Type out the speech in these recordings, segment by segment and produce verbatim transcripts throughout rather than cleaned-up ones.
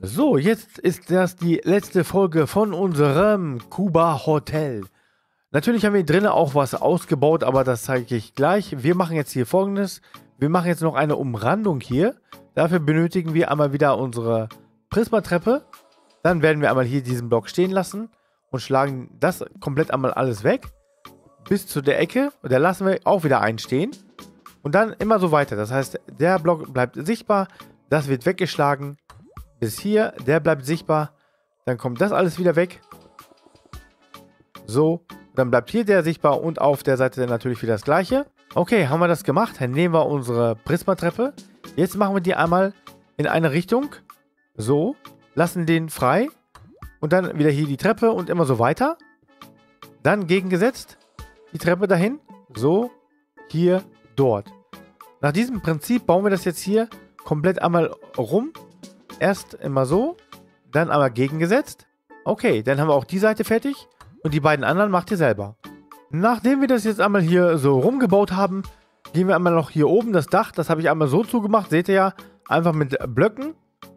So, jetzt ist das die letzte Folge von unserem Kuba Hotel. Natürlich haben wir drinnen auch was ausgebaut, aber das zeige ich gleich. Wir machen jetzt hier Folgendes. Wir machen jetzt noch eine Umrandung hier. Dafür benötigen wir einmal wieder unsere Prismatreppe. Dann werden wir einmal hier diesen Block stehen lassen und schlagen das komplett einmal alles weg. Bis zu der Ecke. Und da lassen wir auch wieder einstehen. Und dann immer so weiter. Das heißt, der Block bleibt sichtbar. Das wird weggeschlagen. Bis hier, der bleibt sichtbar. Dann kommt das alles wieder weg. So, dann bleibt hier der sichtbar und auf der Seite natürlich wieder das gleiche. Okay, haben wir das gemacht. Dann nehmen wir unsere Prismatreppe. Jetzt machen wir die einmal in eine Richtung. So, lassen den frei. Und dann wieder hier die Treppe und immer so weiter. Dann gegengesetzt die Treppe dahin. So, hier, dort. Nach diesem Prinzip bauen wir das jetzt hier komplett einmal rum. Erst immer so, dann einmal gegengesetzt. Okay, dann haben wir auch die Seite fertig. Und die beiden anderen macht ihr selber. Nachdem wir das jetzt einmal hier so rumgebaut haben, gehen wir einmal noch hier oben das Dach. Das habe ich einmal so zugemacht. Seht ihr ja, einfach mit Blöcken.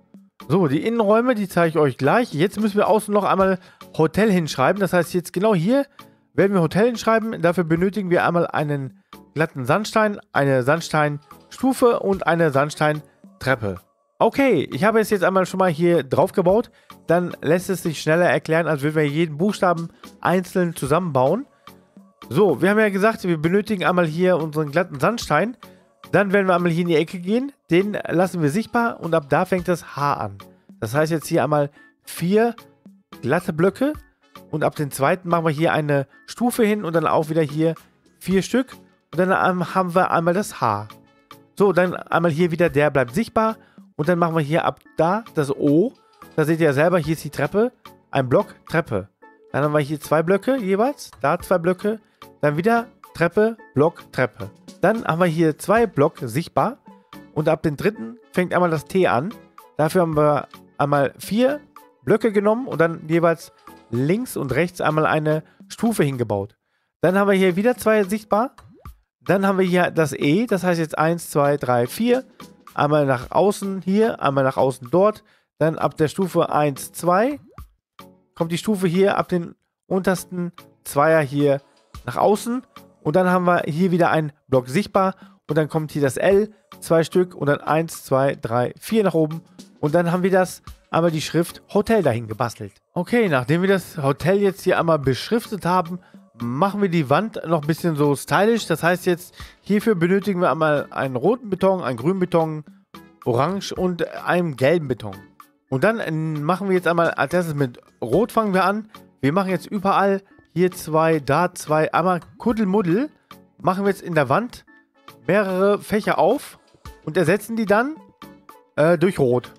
So, die Innenräume, die zeige ich euch gleich. Jetzt müssen wir außen noch einmal Hotel hinschreiben. Das heißt, jetzt genau hier werden wir Hotel hinschreiben. Dafür benötigen wir einmal einen glatten Sandstein, eine Sandsteinstufe und eine Sandsteintreppe. Okay, ich habe es jetzt einmal schon mal hier drauf gebaut. Dann lässt es sich schneller erklären, als würden wir jeden Buchstaben einzeln zusammenbauen. So, wir haben ja gesagt, wir benötigen einmal hier unseren glatten Sandstein. Dann werden wir einmal hier in die Ecke gehen. Den lassen wir sichtbar und ab da fängt das H an. Das heißt jetzt hier einmal vier glatte Blöcke. Und ab dem zweiten machen wir hier eine Stufe hin und dann auch wieder hier vier Stück. Und dann haben wir einmal das H. So, dann einmal hier wieder, der bleibt sichtbar. Und dann machen wir hier ab da das O. Da seht ihr ja selber, hier ist die Treppe. Ein Block, Treppe. Dann haben wir hier zwei Blöcke jeweils. Da zwei Blöcke. Dann wieder Treppe, Block, Treppe. Dann haben wir hier zwei Block sichtbar. Und ab dem dritten fängt einmal das T an. Dafür haben wir einmal vier Blöcke genommen und dann jeweils links und rechts einmal eine Stufe hingebaut. Dann haben wir hier wieder zwei sichtbar. Dann haben wir hier das E. Das heißt jetzt eins, zwei, drei, vier. Einmal nach außen hier, einmal nach außen dort. Dann ab der Stufe eins, zwei kommt die Stufe hier ab den untersten Zweier hier nach außen. Und dann haben wir hier wieder einen Block sichtbar. Und dann kommt hier das L, zwei Stück. Und dann eins, zwei, drei, vier nach oben. Und dann haben wir das einmal die Schrift Hotel dahin gebastelt. Okay, nachdem wir das Hotel jetzt hier einmal beschriftet haben, machen wir die Wand noch ein bisschen so stylisch. Das heißt jetzt, hierfür benötigen wir einmal einen roten Beton, einen grünen Beton, orange und einen gelben Beton. Und dann machen wir jetzt einmal als erstes mit Rot fangen wir an. Wir machen jetzt überall hier zwei, da zwei, einmal Kuddelmuddel. Machen wir jetzt in der Wand mehrere Fächer auf und ersetzen die dann äh, durch Rot.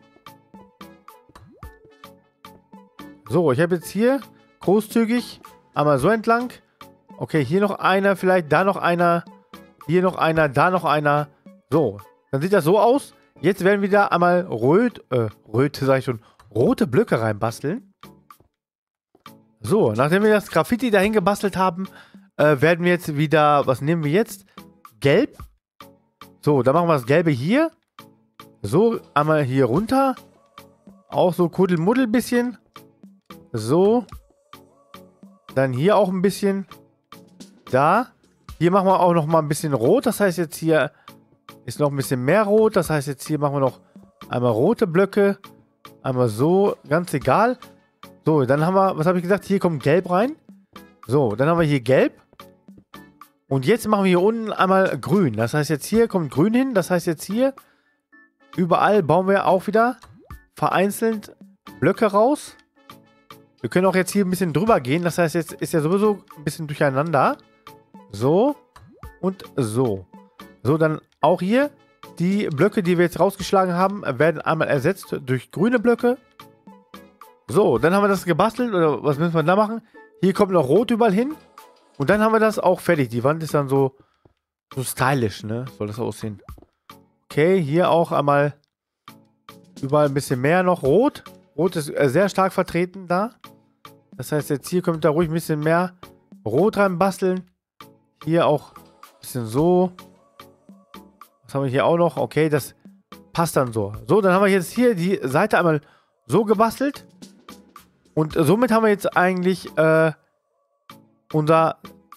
So, ich habe jetzt hier großzügig einmal so entlang. Okay, hier noch einer, vielleicht da noch einer, hier noch einer, da noch einer. So, dann sieht das so aus. Jetzt werden wir da einmal rot, äh, röte, sag ich schon, rote Blöcke reinbasteln. So, nachdem wir das Graffiti dahin gebastelt haben, äh, werden wir jetzt wieder, was nehmen wir jetzt? Gelb. So, dann machen wir das Gelbe hier. So, einmal hier runter. Auch so Kuddelmuddel bisschen. So. Dann hier auch ein bisschen. Da. Hier machen wir auch noch mal ein bisschen rot. Das heißt jetzt hier ist noch ein bisschen mehr rot. Das heißt jetzt hier machen wir noch einmal rote Blöcke. Einmal so. Ganz egal. So, dann haben wir, was habe ich gesagt? Hier kommt gelb rein. So, dann haben wir hier gelb. Und jetzt machen wir hier unten einmal grün. Das heißt jetzt hier kommt grün hin. Das heißt jetzt hier überall bauen wir auch wieder vereinzelt Blöcke raus. Wir können auch jetzt hier ein bisschen drüber gehen. Das heißt, jetzt ist ja sowieso ein bisschen durcheinander. So und so. So, dann auch hier die Blöcke, die wir jetzt rausgeschlagen haben, werden einmal ersetzt durch grüne Blöcke. So, dann haben wir das gebastelt. Oder was müssen wir da machen? Hier kommt noch rot überall hin. Und dann haben wir das auch fertig. Die Wand ist dann so, so stylisch, ne? Soll das aussehen. Okay, hier auch einmal überall ein bisschen mehr noch rot. Rot ist äh, sehr stark vertreten da. Das heißt, jetzt hier kommt da ruhig ein bisschen mehr Rot rein basteln. Hier auch ein bisschen so. Was haben wir hier auch noch? Okay, das passt dann so. So, dann haben wir jetzt hier die Seite einmal so gebastelt. Und somit haben wir jetzt eigentlich äh, unser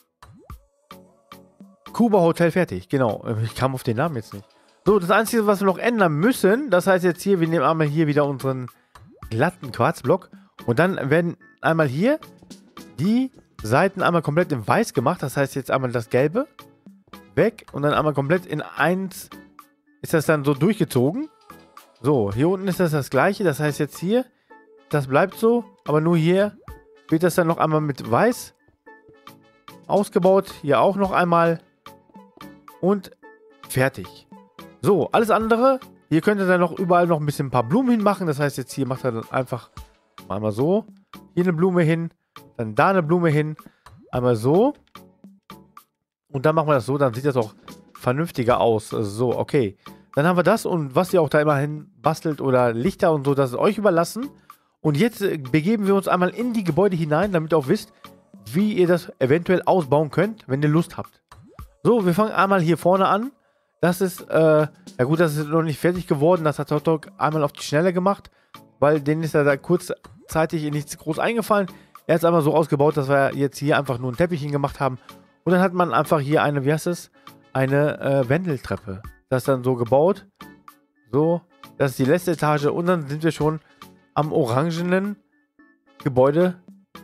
Kuba Hotel fertig. Genau, ich kam auf den Namen jetzt nicht. So, das Einzige, was wir noch ändern müssen, das heißt jetzt hier, wir nehmen einmal hier wieder unseren glatten Quarzblock. Und dann werden einmal hier die Seiten einmal komplett in weiß gemacht. Das heißt jetzt einmal das Gelbe weg und dann einmal komplett in eins ist das dann so durchgezogen. So, hier unten ist das das gleiche. Das heißt jetzt hier, das bleibt so, aber nur hier wird das dann noch einmal mit weiß ausgebaut. Hier auch noch einmal und fertig. So, alles andere, hier könnt ihr dann noch überall noch ein bisschen ein paar Blumen hinmachen. Das heißt jetzt hier macht er dann einfach einmal so, hier eine Blume hin, dann da eine Blume hin, einmal so. Und dann machen wir das so, dann sieht das auch vernünftiger aus. So, okay. Dann haben wir das und was ihr auch da immer hin bastelt oder Lichter und so, das ist euch überlassen. Und jetzt begeben wir uns einmal in die Gebäude hinein, damit ihr auch wisst, wie ihr das eventuell ausbauen könnt, wenn ihr Lust habt. So, wir fangen einmal hier vorne an. Das ist, äh, ja gut, das ist noch nicht fertig geworden. Das hat Totok einmal auf die Schnelle gemacht, weil denen ist ja da kurzzeitig nichts groß eingefallen. Er hat es einmal so ausgebaut, dass wir jetzt hier einfach nur ein Teppich hingemacht haben. Und dann hat man einfach hier eine, wie heißt es? Eine äh, Wendeltreppe. Das ist dann so gebaut. So, das ist die letzte Etage. Und dann sind wir schon am orangenen Gebäude.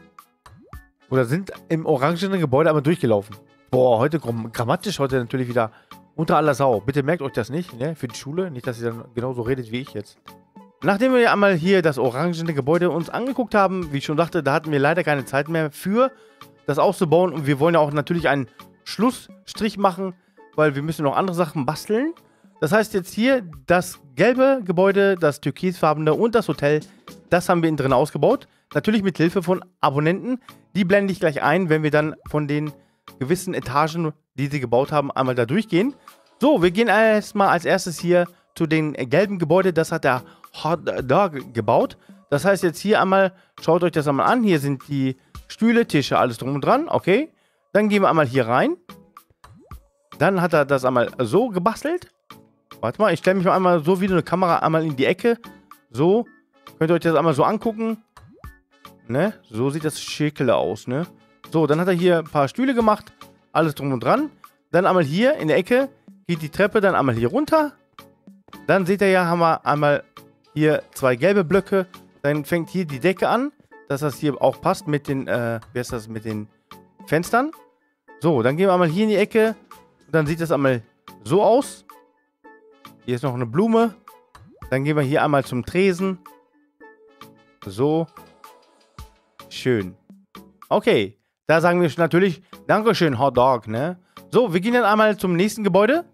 Oder sind im orangenen Gebäude einmal durchgelaufen. Boah, heute grammatisch, heute natürlich wieder unter aller Sau. Bitte merkt euch das nicht, ne? Für die Schule. Nicht, dass ihr dann genauso redet wie ich jetzt. Nachdem wir einmal hier das orangene Gebäude uns angeguckt haben, wie ich schon dachte, da hatten wir leider keine Zeit mehr für das auszubauen. Und wir wollen ja auch natürlich einen Schlussstrich machen, weil wir müssen noch andere Sachen basteln. Das heißt jetzt hier, das gelbe Gebäude, das türkisfarbene und das Hotel, das haben wir innen drin ausgebaut. Natürlich mit Hilfe von Abonnenten. Die blende ich gleich ein, wenn wir dann von den gewissen Etagen, die sie gebaut haben, einmal da durchgehen. So, wir gehen erstmal als erstes hier zu den gelben Gebäude. Das hat der Hot Dog gebaut. Das heißt jetzt hier einmal, schaut euch das einmal an. Hier sind die Stühle, Tische, alles drum und dran. Okay. Dann gehen wir einmal hier rein. Dann hat er das einmal so gebastelt. Warte mal, ich stelle mich mal einmal so wie eine Kamera einmal in die Ecke. So. Könnt ihr euch das einmal so angucken. Ne? So sieht das Schäkele aus, ne? So, dann hat er hier ein paar Stühle gemacht. Alles drum und dran. Dann einmal hier in der Ecke geht die Treppe dann einmal hier runter. Dann seht ihr ja, haben wir einmal hier zwei gelbe Blöcke. Dann fängt hier die Decke an, dass das hier auch passt mit den, äh, wie heißt das, mit den Fenstern. So, dann gehen wir einmal hier in die Ecke. Und dann sieht das einmal so aus. Hier ist noch eine Blume. Dann gehen wir hier einmal zum Tresen. So. Schön. Okay. Da sagen wir natürlich, Dankeschön, Hot Dog, ne? So, wir gehen dann einmal zum nächsten Gebäude.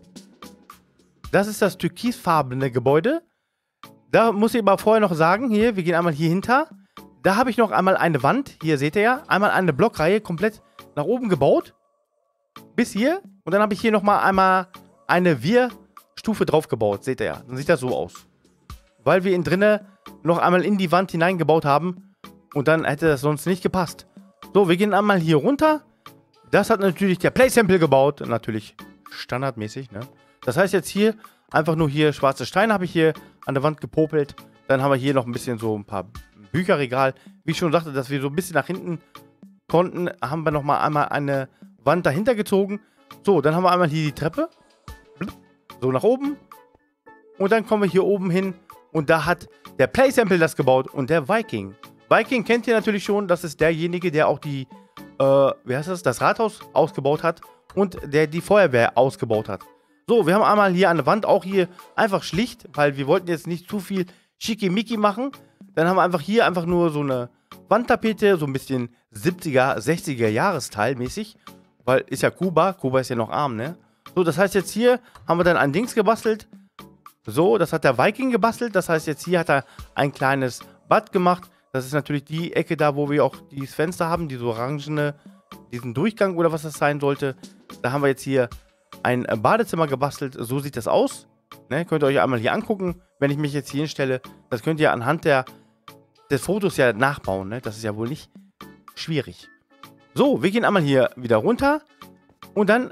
Das ist das türkisfarbene Gebäude. Da muss ich aber vorher noch sagen, hier, wir gehen einmal hier hinter. Da habe ich noch einmal eine Wand, hier seht ihr ja, einmal eine Blockreihe komplett nach oben gebaut. Bis hier. Und dann habe ich hier nochmal einmal eine Wir-Stufe drauf gebaut, seht ihr ja. Dann sieht das so aus. Weil wir innen drinnen noch einmal in die Wand hineingebaut haben. Und dann hätte das sonst nicht gepasst. So, wir gehen einmal hier runter. Das hat natürlich der Play-Sample gebaut. Natürlich standardmäßig, ne? Das heißt jetzt hier, einfach nur hier schwarze Steine habe ich hier an der Wand gepopelt. Dann haben wir hier noch ein bisschen so ein paar Bücherregal. Wie ich schon sagte, dass wir so ein bisschen nach hinten konnten, haben wir nochmal einmal eine Wand dahinter gezogen. So, dann haben wir einmal hier die Treppe. So nach oben. Und dann kommen wir hier oben hin. Und da hat der Play-Sample das gebaut und der Viking. Viking kennt ihr natürlich schon, das ist derjenige, der auch die, äh, wie heißt das, das Rathaus ausgebaut hat und der die Feuerwehr ausgebaut hat. So, wir haben einmal hier an der Wand auch hier einfach schlicht, weil wir wollten jetzt nicht zu viel Schickimicki machen. Dann haben wir einfach hier einfach nur so eine Wandtapete, so ein bisschen siebziger, sechziger Jahresteil mäßig, weil ist ja Kuba, Kuba ist ja noch arm, ne? So, das heißt jetzt hier haben wir dann ein Dings gebastelt. So, das hat der Viking gebastelt, das heißt jetzt hier hat er ein kleines Bad gemacht. Das ist natürlich die Ecke da, wo wir auch dieses Fenster haben, diese orangene, diesen Durchgang oder was das sein sollte. Da haben wir jetzt hier ein Badezimmer gebastelt. So sieht das aus. Ne, könnt ihr euch einmal hier angucken, wenn ich mich jetzt hier hinstelle. Das könnt ihr anhand der, des Fotos ja nachbauen. Ne? Das ist ja wohl nicht schwierig. So, wir gehen einmal hier wieder runter. Und dann,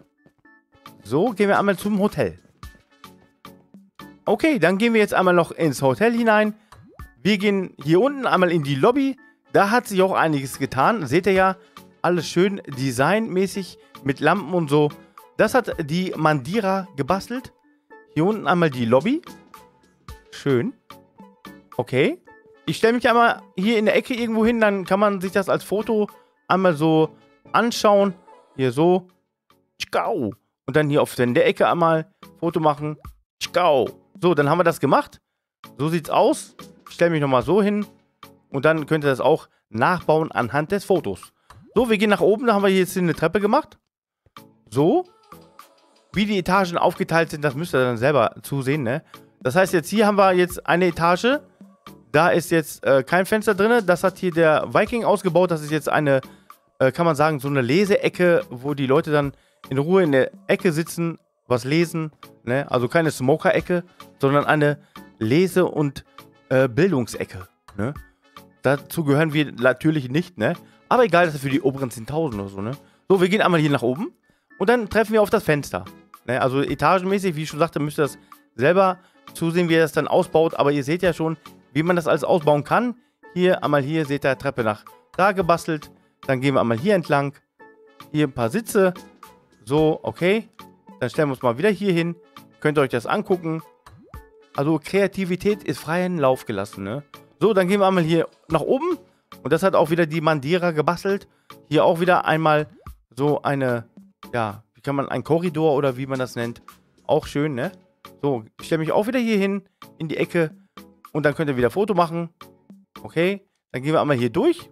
so, gehen wir einmal zum Hotel. Okay, dann gehen wir jetzt einmal noch ins Hotel hinein. Wir gehen hier unten einmal in die Lobby. Da hat sich auch einiges getan. Seht ihr ja, alles schön designmäßig mit Lampen und so. Das hat die Mandira gebastelt. Hier unten einmal die Lobby. Schön. Okay. Ich stelle mich einmal hier in der Ecke irgendwo hin, dann kann man sich das als Foto einmal so anschauen. Hier so. Tschkau. Und dann hier auf der Ecke einmal Foto machen. Tschkau. So, dann haben wir das gemacht. So sieht's aus. Ich stelle mich nochmal so hin. Und dann könnt ihr das auch nachbauen anhand des Fotos. So, wir gehen nach oben. Da haben wir jetzt eine Treppe gemacht. So. Wie die Etagen aufgeteilt sind, das müsst ihr dann selber zusehen, ne? Das heißt, jetzt hier haben wir jetzt eine Etage. Da ist jetzt äh, kein Fenster drin. Das hat hier der Viking ausgebaut. Das ist jetzt eine, äh, kann man sagen, so eine Leseecke, wo die Leute dann in Ruhe in der Ecke sitzen, was lesen. Ne? Also keine Smoker-Ecke, sondern eine Lese- und äh, Bildungsecke. Ne? Dazu gehören wir natürlich nicht, ne? Aber egal, das ist für die oberen zehntausend oder so, ne? So, wir gehen einmal hier nach oben und dann treffen wir auf das Fenster. Ne? Also etagenmäßig, wie ich schon sagte, müsst ihr das selber zusehen, wie ihr das dann ausbaut. Aber ihr seht ja schon, wie man das alles ausbauen kann. Hier, einmal hier, seht ihr, Treppe nach da gebastelt. Dann gehen wir einmal hier entlang. Hier ein paar Sitze. So, okay. Dann stellen wir uns mal wieder hier hin. Könnt ihr euch das angucken. Also Kreativität ist freien Lauf gelassen, ne? So, dann gehen wir einmal hier nach oben. Und das hat auch wieder die Mandira gebastelt. Hier auch wieder einmal so eine, ja, wie kann man, ein Korridor oder wie man das nennt. Auch schön, ne? So, ich stelle mich auch wieder hier hin, in die Ecke. Und dann könnt ihr wieder Foto machen. Okay, dann gehen wir einmal hier durch.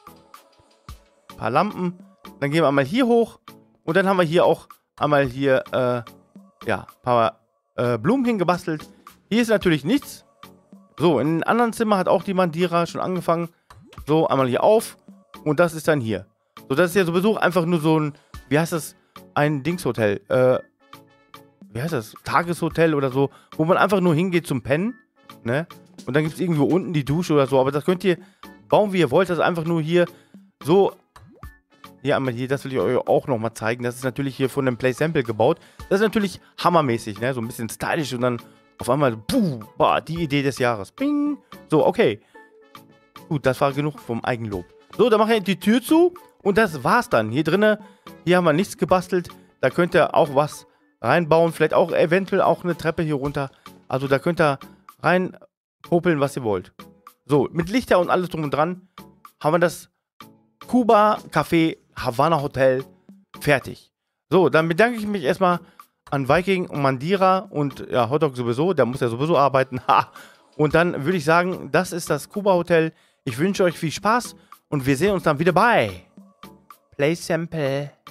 Ein paar Lampen. Dann gehen wir einmal hier hoch. Und dann haben wir hier auch einmal hier, äh, ja, ein paar äh, Blumen hingebastelt. Hier ist natürlich nichts. So, in einem anderen Zimmer hat auch die Mandira schon angefangen. So, einmal hier auf. Und das ist dann hier. So, das ist ja sowieso einfach nur so ein, wie heißt das? Ein Dingshotel. Äh, wie heißt das? Tageshotel oder so. Wo man einfach nur hingeht zum Pennen. Ne? Und dann gibt es irgendwo unten die Dusche oder so. Aber das könnt ihr bauen, wie ihr wollt. Das ist einfach nur hier so. Hier einmal hier, das will ich euch auch nochmal zeigen. Das ist natürlich hier von dem Play Sample gebaut. Das ist natürlich hammermäßig, ne? So ein bisschen stylisch und dann auf einmal, puh, boah, die Idee des Jahres. Bing. So, okay. Gut, das war genug vom Eigenlob. So, dann mache ich die Tür zu und das war's dann. Hier drinnen, hier haben wir nichts gebastelt. Da könnt ihr auch was reinbauen. Vielleicht auch eventuell auch eine Treppe hier runter. Also da könnt ihr rein popeln, was ihr wollt. So, mit Lichter und alles drum und dran haben wir das Kuba Café Havana Hotel fertig. So, dann bedanke ich mich erstmal an Viking und Mandira und ja, Hotdog sowieso, der muss ja sowieso arbeiten. Ha. Und dann würde ich sagen, das ist das Kuba Hotel. Ich wünsche euch viel Spaß und wir sehen uns dann wieder bei Play Sample.